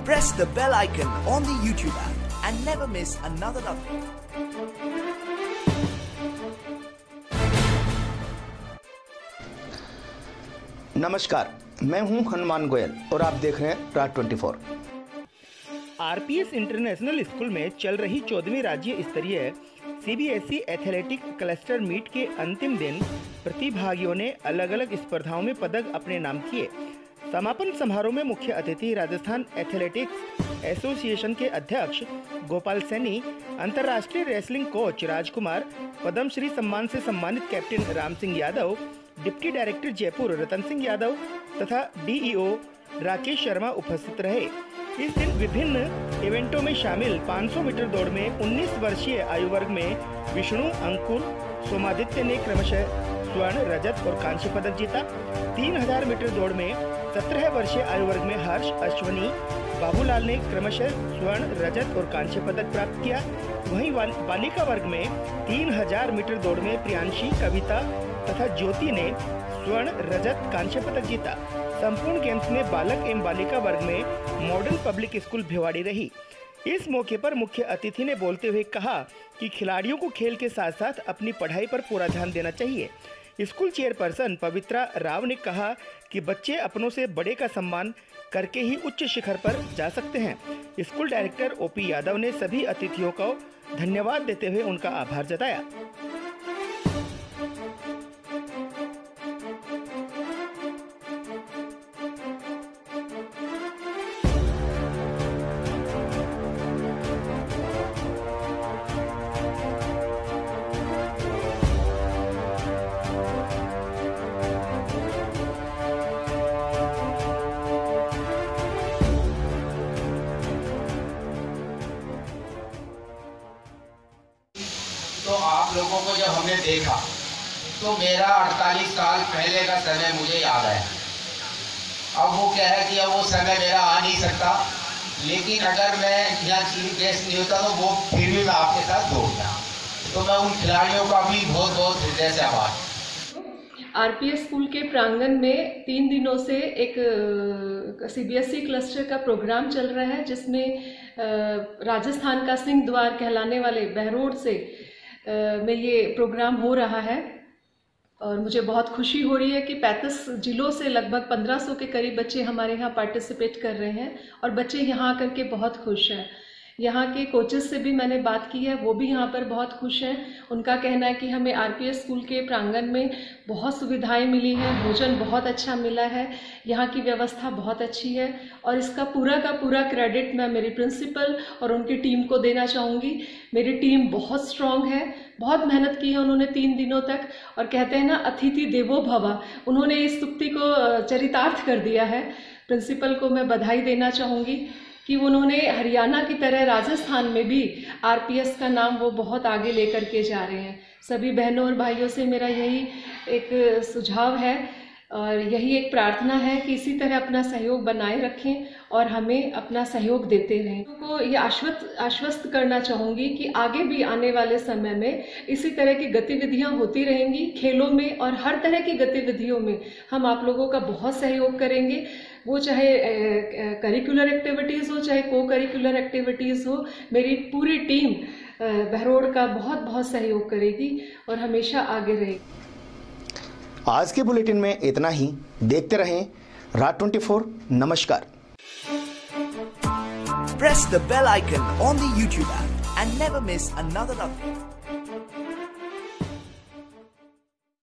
Press the bell icon on the YouTube app and never miss another update. नमस्कार, मैं हूं हनुमान गोयल और आप देख रहे हैं राज 24। आरपीएस इंटरनेशनल स्कूल में चल रही 14वीं राज्य स्तरीय सीबीएसई एथलेटिक क्लस्टर मीट के अंतिम दिन प्रतिभागियों ने अलग अलग स्पर्धाओं में पदक अपने नाम किए। समापन समारोह में मुख्य अतिथि राजस्थान एथलेटिक्स एसोसिएशन के अध्यक्ष गोपाल सैनी, अंतर्राष्ट्रीय रेसलिंग कोच राजकुमार, पद्मश्री सम्मान से सम्मानित captain Ram Singh Yadav, deputy director Jaipur Ratan Singh Yadav तथा डीईओ राकेश शर्मा उपस्थित रहे। इस दिन विभिन्न इवेंटों में शामिल 500 मीटर दौड़ में 19 वर्षीय आयु वर्ग में विष्णु, अंकुर, सोमादित्य ने क्रमशः स्वर्ण, रजत और कांस्य पदक जीता। 3000 मीटर दौड़ में 17 वर्षीय आयु वर्ग में हर्ष, अश्वनी, बाबूलाल ने क्रमशः स्वर्ण, रजत और कांस्य पदक प्राप्त किया। वहीं बालिका वर्ग में 3000 मीटर दौड़ में प्रियांशी, कविता तथा ज्योति ने स्वर्ण, रजत, कांस्य पदक जीता। संपूर्ण गेम्स में बालक एवं बालिका वर्ग में मॉडल पब्लिक स्कूल भिवाड़ी रही। इस मौके पर मुख्य अतिथि ने बोलते हुए कहा कि खिलाड़ियों को खेल के साथ साथ अपनी पढ़ाई पर पूरा ध्यान देना चाहिए। स्कूल चेयरपर्सन पवित्रा राव ने कहा कि बच्चे अपनों से बड़े का सम्मान करके ही उच्च शिखर पर जा सकते हैं। स्कूल डायरेक्टर ओपी यादव ने सभी अतिथियों को धन्यवाद देते हुए उनका आभार जताया। तो आप लोगों को जब हमने देखा तो मेरा 48 साल पहले का समय मुझे याद आया। अब वो क्या है कि अब वो समय मेरा आ नहीं सकता, लेकिन अगर मैं यहाँ चीफ गेस्ट नहीं होता तो वो फिर भी मैं आपके साथ दौड़ता। तो मैं उन खिलाड़ियों का भी बहुत बहुत हृदय से आभार। आरपीएस स्कूल के प्रांगण में 3 दिनों से एक सीबीएसई क्लस्टर का प्रोग्राम चल रहा है, जिसमें राजस्थान का सिंह द्वार कहलाने वाले बहरोड से में ये प्रोग्राम हो रहा है। और मुझे बहुत खुशी हो रही है कि 35 जिलों से लगभग 1500 के करीब बच्चे हमारे यहाँ पार्टिसिपेट कर रहे हैं और बच्चे यहाँ आकर के बहुत खुश हैं। यहाँ के कोचेस से भी मैंने बात की है, वो भी यहाँ पर बहुत खुश हैं। उनका कहना है कि हमें आरपीएस स्कूल के प्रांगण में बहुत सुविधाएं मिली हैं, भोजन बहुत अच्छा मिला है, यहाँ की व्यवस्था बहुत अच्छी है और इसका पूरा का पूरा क्रेडिट मैं मेरी प्रिंसिपल और उनकी टीम को देना चाहूँगी। मेरी टीम बहुत स्ट्रांग है, बहुत मेहनत की है उन्होंने 3 दिनों तक। और कहते हैं ना, अतिथि देवो भव, उन्होंने इस सूक्ति को चरितार्थ कर दिया है। प्रिंसिपल को मैं बधाई देना चाहूँगी कि उन्होंने हरियाणा की तरह राजस्थान में भी आरपीएस का नाम वो बहुत आगे लेकर के जा रहे हैं। सभी बहनों और भाइयों से मेरा यही एक सुझाव है और यही एक प्रार्थना है कि इसी तरह अपना सहयोग बनाए रखें और हमें अपना सहयोग देते रहें। तो ये आश्वस्त करना चाहूँगी कि आगे भी आने वाले समय में इसी तरह की गतिविधियाँ होती रहेंगी। खेलों में और हर तरह की गतिविधियों में हम आप लोगों का बहुत सहयोग करेंगे, वो चाहे करिकुलर एक्टिविटीज़ हो चाहे को करिकुलर एक्टिविटीज़ हो। मेरी पूरी टीम बहरोड का बहुत बहुत सहयोग करेगी और हमेशा आगे रहेगी। आज के बुलेटिन में इतना ही। देखते रहें राज 24। नमस्कार। Press the bell icon on the YouTube app and never miss another update.